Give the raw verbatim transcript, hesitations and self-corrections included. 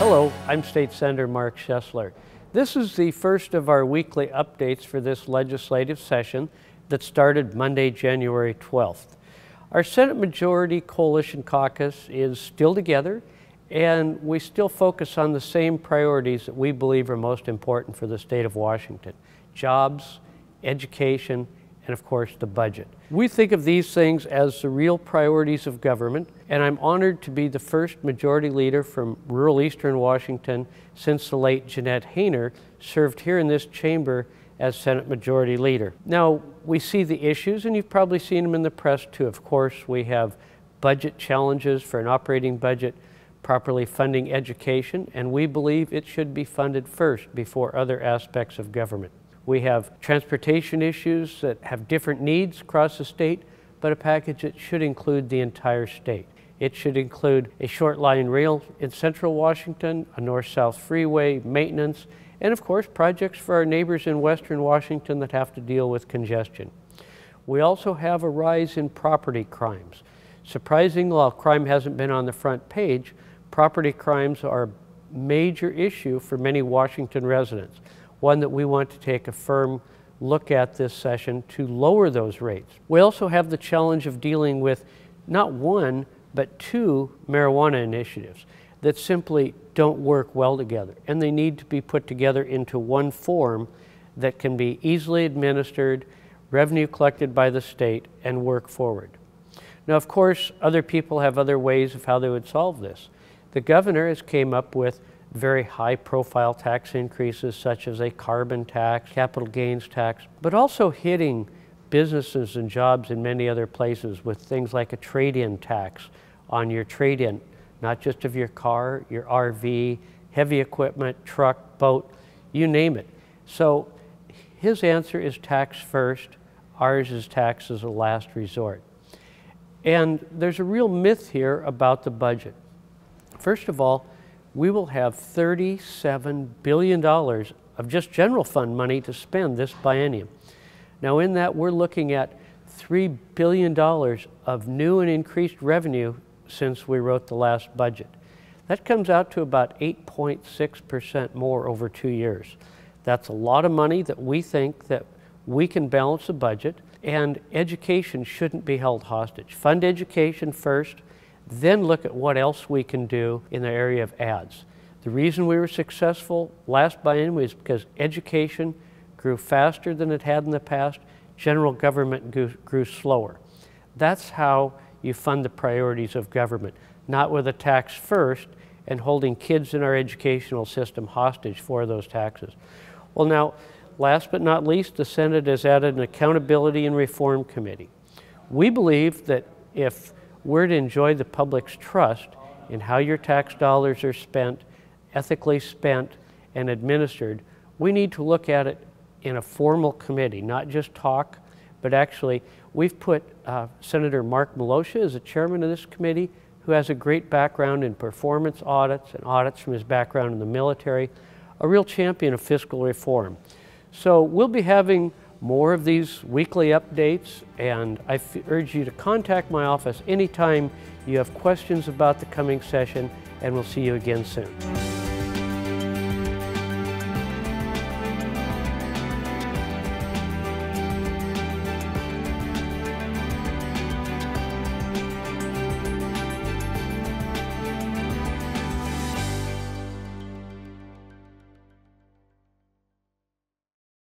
Hello, I'm State Senator Mark Schoesler. This is the first of our weekly updates for this legislative session that started Monday, January twelfth. Our Senate Majority Coalition Caucus is still together, and we still focus on the same priorities that we believe are most important for the state of Washington: jobs, education, and of course the budget. We think of these things as the real priorities of government, and I'm honored to be the first majority leader from rural eastern Washington since the late Jeanette Hayner served here in this chamber as Senate Majority Leader. Now, we see the issues, and you've probably seen them in the press too. Of course, we have budget challenges for an operating budget, properly funding education, and we believe it should be funded first before other aspects of government. We have transportation issues that have different needs across the state, but a package that should include the entire state. It should include a short line rail in central Washington, a north-south freeway, maintenance, and of course projects for our neighbors in western Washington that have to deal with congestion. We also have a rise in property crimes. Surprisingly, while crime hasn't been on the front page, property crimes are a major issue for many Washington residents, one that we want to take a firm look at this session to lower those rates. We also have the challenge of dealing with not one, but two marijuana initiatives that simply don't work well together, and they need to be put together into one form that can be easily administered, revenue collected by the state, and work forward. Now, of course, other people have other ways of how they would solve this. The governor has came up with very high-profile tax increases such as a carbon tax, capital gains tax, but also hitting businesses and jobs in many other places with things like a trade-in tax on your trade-in, not just of your car, your R V, heavy equipment, truck, boat, you name it. So his answer is tax first, ours is tax as a last resort. And there's a real myth here about the budget. First of all, we will have thirty-seven billion dollars of just general fund money to spend this biennium. Now in that, we're looking at three billion dollars of new and increased revenue since we wrote the last budget. That comes out to about eight point six percent more over two years. That's a lot of money that we think that we can balance the budget, and education shouldn't be held hostage. Fund education first, then look at what else we can do in the area of ads. The reason we were successful last biennium was because education grew faster than it had in the past, general government grew, grew slower. That's how you fund the priorities of government, not with a tax first and holding kids in our educational system hostage for those taxes. Well now, last but not least, the Senate has added an Accountability and Reform Committee. We believe that if we're to enjoy the public's trust in how your tax dollars are spent, ethically spent, and administered, we need to look at it in a formal committee, not just talk, but actually, we've put uh, Senator Mark Schoesler as the chairman of this committee, who has a great background in performance audits and audits from his background in the military, a real champion of fiscal reform. So we'll be having more of these weekly updates, and I urge you to contact my office anytime you have questions about the coming session, and we'll see you again soon.